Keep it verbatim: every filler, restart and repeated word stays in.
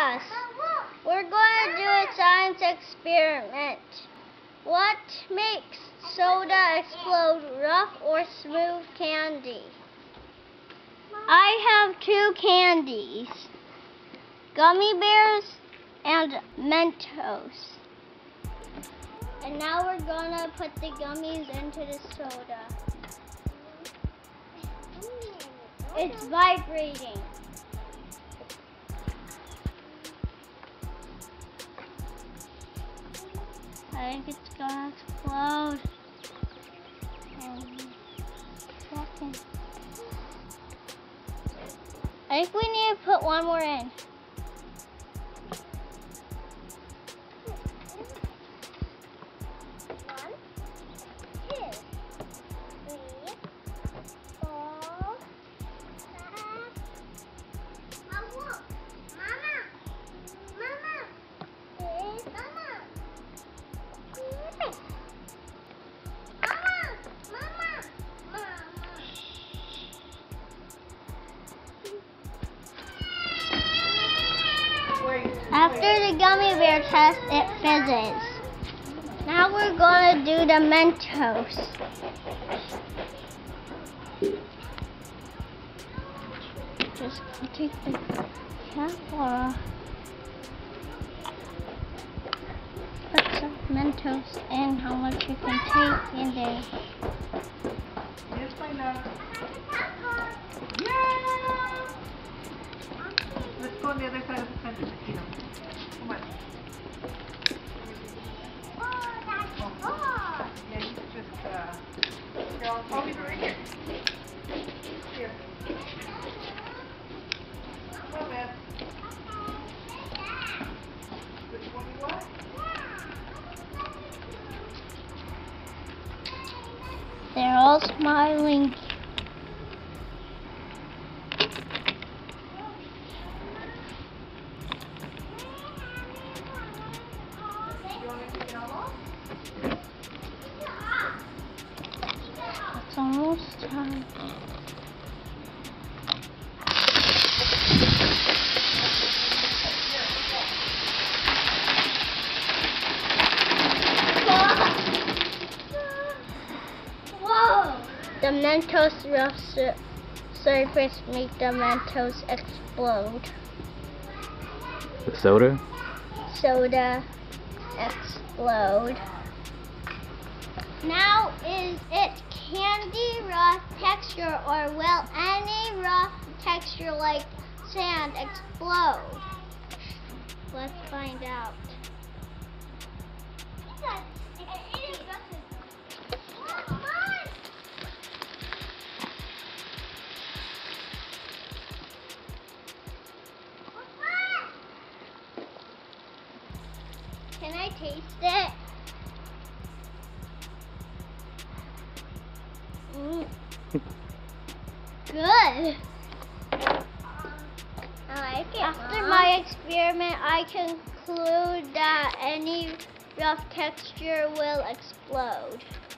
class. We're going to do a science experiment. What makes soda explode, rough or smooth candy? I have two candies, gummy bears and Mentos. And now we're going to put the gummies into the soda. It's vibrating. I think it's gonna explode. Um, second. I think we need to put one more in. One, two, three, four, five. Mama, Mama, Mama, hey, Mama. After the gummy bear test, it fizzes. Now we're going to do the Mentos. Just take the cap off. Put some Mentos in, how much you can take in there. Yes, my love. Yeah! Let's go on the other side of the fence. Come on. Oh, that's oh. hard. Yeah, you just, uh, here, I'll take it right here. Here. Come on, man. Which one do you want? They're all smiling. It's almost time. Whoa! The Mentos rough sur surface make the Mentos explode. The soda? Soda explode. Now, is it candy rough texture, or will any rough texture like sand explode? Let's find out. Can I taste it? Mm. Good. I like it. After Mom. my experiment, I conclude that any rough texture will explode.